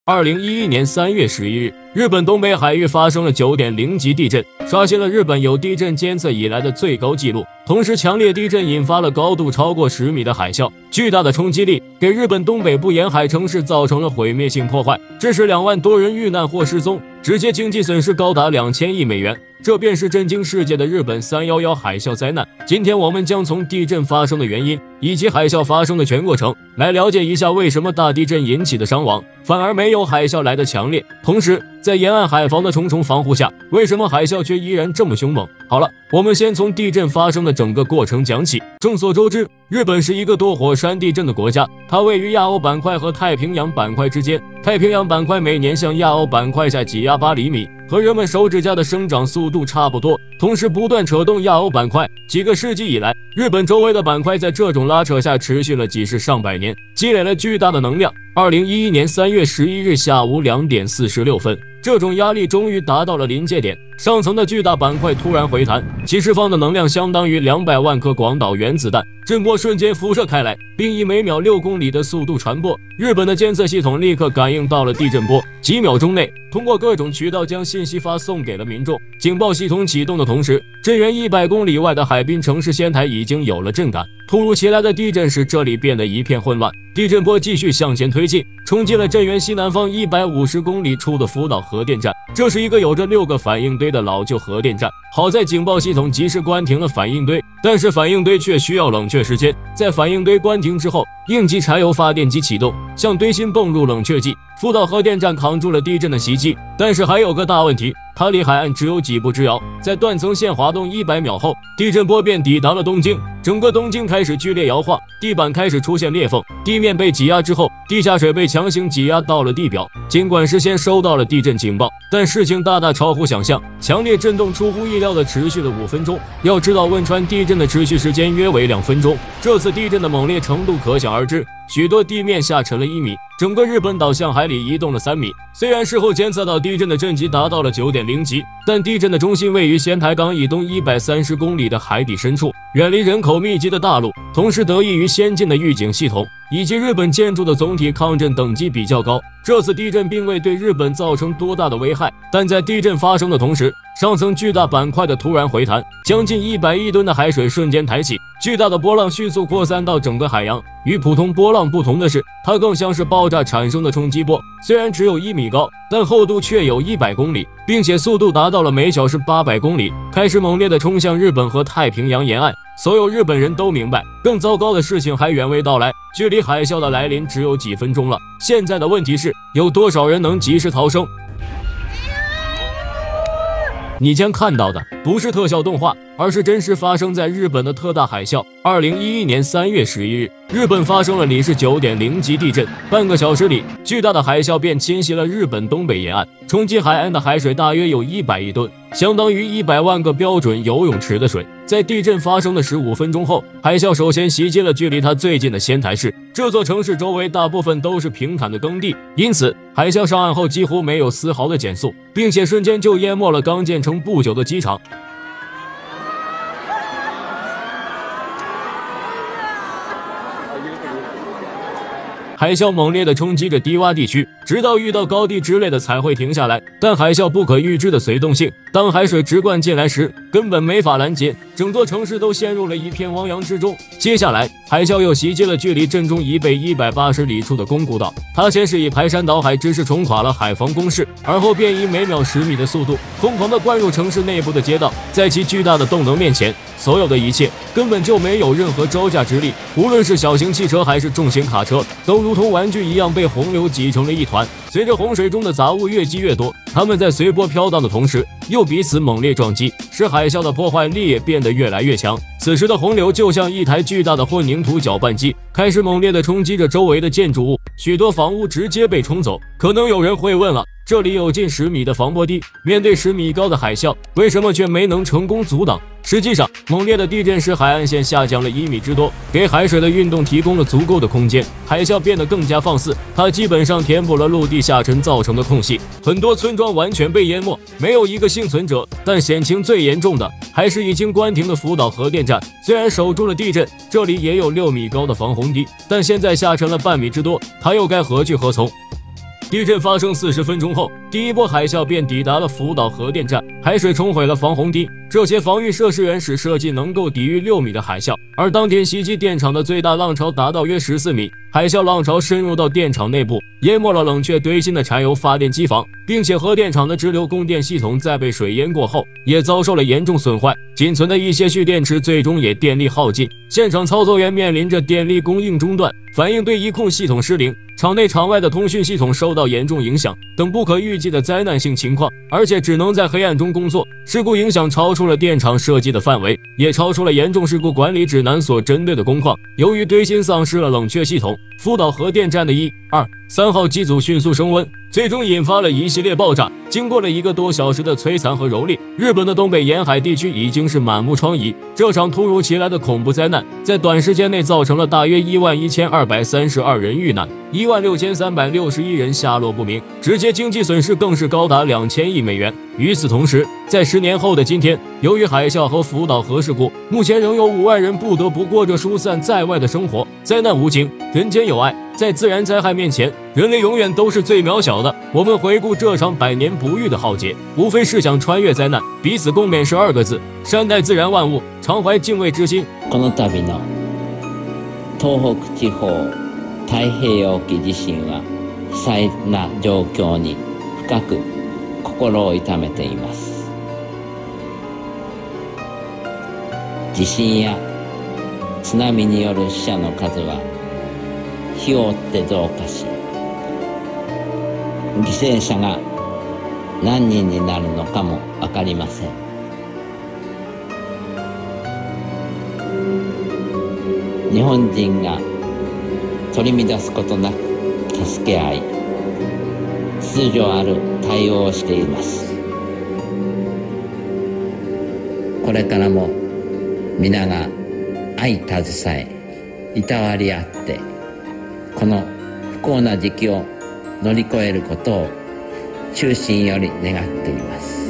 2011年3月11日，日本东北海域发生了9.0级地震，刷新了日本有地震监测以来的最高纪录。同时，强烈地震引发了高度超过10米的海啸，巨大的冲击力给日本东北部沿海城市造成了毁灭性破坏，致使2万多人遇难或失踪，直接经济损失高达2000亿美元。这便是震惊世界的日本311海啸灾难。今天我们将从地震发生的原因以及海啸发生的全过程来了解一下为什么大地震引起的伤亡反而没有海啸来的强烈。同时，在沿岸海防的重重防护下，为什么海啸却依然这么凶猛？好了，我们先从地震发生的整个过程讲起。众所周知，日本是一个多火山地震的国家，它位于亚欧板块和太平洋板块之间。太平洋板块每年向亚欧板块下挤压8厘米，和人们手指甲的生长速度差不多，同时不断扯动亚欧板块。几个世纪以来，日本周围的板块在这种拉扯下持续了几十上百年，积累了巨大的能量。2011年3月11日下午2点46分，这种压力终于达到了临界点，上层的巨大板块突然回弹，其释放的能量相当于200万颗广岛原子弹，震波瞬间辐射开来，并以每秒6公里的速度传播。日本的监测系统立刻感应到了地震波，几秒钟内通过各种渠道将信息发送给了民众。警报系统启动的同时，震源100公里外的海滨城市仙台已经有了震感。突如其来的地震使这里变得一片混乱，地震波继续向前推进，冲击了震源西南方150公里处的福岛核电站。这是一个有着6个反应堆的老旧核电站，好在警报系统及时关停了反应堆，但是反应堆却需要冷却时间。在反应堆关停之后，应急柴油发电机启动，向堆芯泵入冷却剂。福岛核电站扛住了地震的袭击，但是还有个大问题，它离海岸只有几步之遥。在断层线滑动100秒后，地震波便抵达了东京，整个东京开始剧烈摇晃，地板开始出现裂缝，地面被挤压之后，地下水被强行挤压到了地表。尽管事先收到了地震警报，但事情大大超乎想象，强烈震动出乎意料的持续了5分钟。要知道，汶川地震的持续时间约为2分钟，这次地震的猛烈程度可想而知，许多地面下沉了1米，整个日本岛向海里移动了3米。虽然事后监测到地震的震级达到了9.0级，但地震的中心位于仙台港以东130公里的海底深处，远离人口密集的大陆，同时得益于先进的预警系统以及日本建筑的总体抗震等级比较高，这次地震并未对日本造成多大的危害。但在地震发生的同时，上层巨大板块的突然回弹，将近100亿吨的海水瞬间抬起，巨大的波浪迅速扩散到整个海洋。与普通波浪不同的是，它更像是爆炸产生的冲击波，虽然只有1米高，但厚度却有100公里，并且速度达到了每小时800公里，开始猛烈地冲向日本和太平洋沿岸。所有日本人都明白，更糟糕的事情还远未到来，距离海啸的来临只有几分钟了。现在的问题是，有多少人能及时逃生？你将看到的不是特效动画，而是真实发生在日本的特大海啸。2011年3月11日，日本发生了里氏9.0级地震，半个小时里，巨大的海啸便侵袭了日本东北沿岸，冲击海岸的海水大约有100亿吨，相当于100万个标准游泳池的水。在地震发生的15分钟后，海啸首先袭击了距离它最近的仙台市。这座城市周围大部分都是平坦的耕地，因此海啸上岸后几乎没有丝毫的减速，并且瞬间就淹没了刚建成不久的机场。海啸猛烈地冲击着低洼地区，直到遇到高地之类的才会停下来。但海啸不可预知的随动性，当海水直灌进来时，根本没法拦截，整座城市都陷入了一片汪洋之中。接下来，海啸又袭击了距离震中以北180里处的宫古岛，它先是以排山倒海之势冲垮了海防工事，而后便以每秒10米的速度疯狂地灌入城市内部的街道。在其巨大的动能面前，所有的一切根本就没有任何招架之力，无论是小型汽车还是重型卡车，都如同玩具一样被洪流挤成了一团。随着洪水中的杂物越积越多，它们在随波飘荡的同时，又彼此猛烈撞击，使海啸的破坏力也变得越来越强。此时的洪流就像一台巨大的混凝土搅拌机，开始猛烈地冲击着周围的建筑物，许多房屋直接被冲走。可能有人会问了，这里有近10米的防波堤，面对10米高的海啸，为什么却没能成功阻挡？实际上，猛烈的地震使海岸线下降了1米之多，给海水的运动提供了足够的空间，海啸变得更加放肆，它基本上填补了陆地下沉造成的空隙，很多村庄完全被淹没，没有一个幸存者。但险情最严重的还是已经关停的福岛核电站，虽然守住了地震，这里也有6米高的防洪堤，但现在下沉了半米之多，它又该何去何从？ 地震发生40分钟后，第一波海啸便抵达了福岛核电站，海水冲毁了防洪堤。这些防御设施原始设计能够抵御6米的海啸，而当天袭击电厂的最大浪潮达到约14米。海啸浪潮深入到电厂内部，淹没了冷却堆芯的柴油发电机房，并且核电厂的直流供电系统在被水淹过后，也遭受了严重损坏。仅存的一些蓄电池最终也电力耗尽，现场操作员面临着电力供应中断、反应堆一控系统失灵、场内场外的通讯系统受到严重影响等不可预计的灾难性情况，而且只能在黑暗中工作。事故影响超出了电厂设计的范围，也超出了严重事故管理指南所针对的工况。由于堆芯丧失了冷却系统，福岛核电站的1、2、3号机组迅速升温，最终引发了一系列爆炸。经过了1个多小时的摧残和蹂躏，日本的东北沿海地区已经是满目疮痍。这场突如其来的恐怖灾难在短时间内造成了大约11232人遇难，16361人下落不明，直接经济损失更是高达2000亿美元。与此同时，在10年后的今天，由于海啸和福岛核事故，目前仍有5万人不得不过着疏散在外的生活。灾难无情，人间有爱，在自然灾害面前，人类永远都是最渺小的。我们回顾这场100年不遇的浩劫，无非是想穿越灾难，彼此共勉12个字：善待自然万物，常怀敬畏之心。 この度の東北地方太平洋沖地震は悲惨な状況に深く心を痛めています。地震や津波による死者の数は日を追って増加し、犠牲者が何人になるのかも分かりません。日本人が取り乱すことなく助け合い、秩序ある対応をしています。これからも皆が相携え、いたわり合って、この不幸な時期を乗り越えることを衷心より願っています。